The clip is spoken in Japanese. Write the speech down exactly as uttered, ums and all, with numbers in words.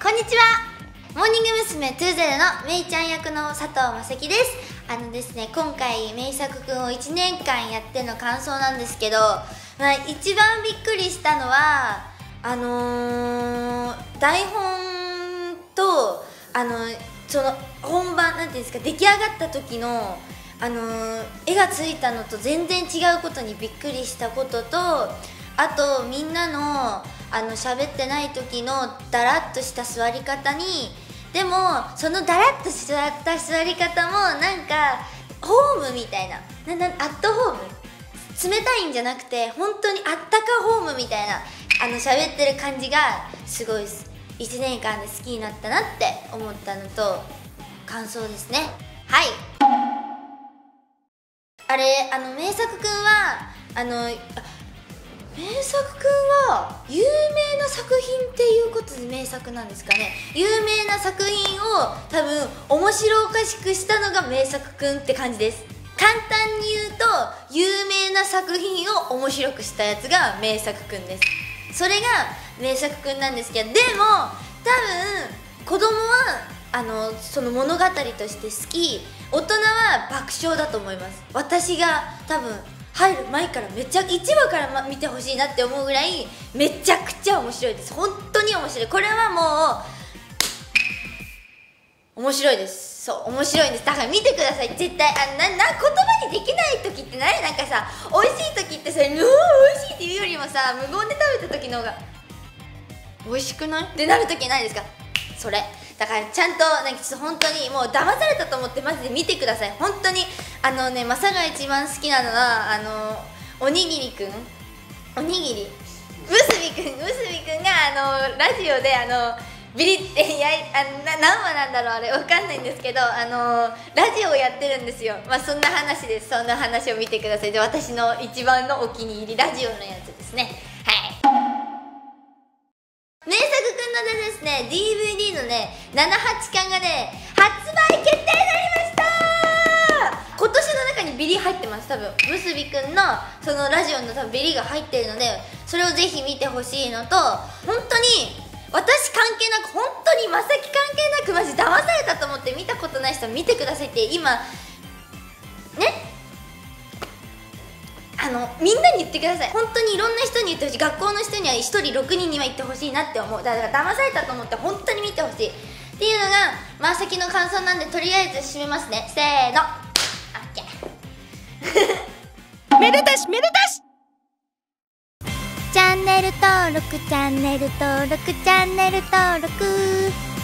こんにちは。モーニング娘。にじゅうのめいちゃん役の佐藤正樹です。あのですね、今回めいさくくんをいちねんかんやっての感想なんですけど、まあ、一番びっくりしたのはあのー、台本とあのその本番なんていうんですか、出来上がった時のあのー、絵がついたのと全然違うことにびっくりしたことと、あとみんなのあの喋ってない時のダラッとした座り方に、でもそのダラッとした座り方もなんかホームみたいな、ななアットホーム、冷たいんじゃなくて本当にあったかホームみたいな、あの喋ってる感じがすごいいちねんかんで好きになったなって思ったのと感想ですね。はい、あれ、あのめいさくくんはあのめいさくくんは有名な作品っていうことで名作なんですかね。有名な作品を多分面白おかしくしたのがめいさくくんって感じです。簡単に言うと有名な作品を面白くしたやつがめいさくくんです。それがめいさくくんなんですけど、でも多分子供はあのその物語として好き、大人は爆笑だと思います。私が多分入る前からめちゃいちわから、ま、見てほしいなって思うぐらいめちゃくちゃ面白いです。本当に面白い。これはもう面白いです。そう、面白いんです。だから見てください、絶対。あなな言葉にできない時ってない？なんかさ、美味しい時ってさ、うわ美味しいっていうよりもさ、無言で食べた時の方が美味しくないってなる時ないですか？それだからちゃんとなんかちょっと本当にもう騙されたと思ってマジで見てください。本当にあのね、マサが一番好きなのはあのおにぎりくん、おにぎりむすびくん、むすびくんがあのラジオであのビリってやいあな何話なんだろうあれ、わかんないんですけど、あのラジオをやってるんですよ。まあそんな話です。そんな話を見てください。で、私の一番のお気に入りラジオのやつですね。はい。めいさくくんのでですね ディーブイディー のねななはちかんがね発売決定になりました。今年の中にビリ入ってます。多分むすびくんのそのラジオの多分ビリが入ってるので、それをぜひ見てほしいのと、本当に私関係なく、本当にまさき関係なくマジ騙されたと思って見たことない人見てくださいって今ね、あのみんなに言ってください。本当にいろんな人に言ってほしい。学校の人にはひとりろくにんには言ってほしいなって思う。だから騙されたと思って本当に見てほしいっていうのがまさきの感想なんで、とりあえず締めますね。せーの、オッケーめでたしめでたし。 チャンネル登録チャンネル登録チャンネル登録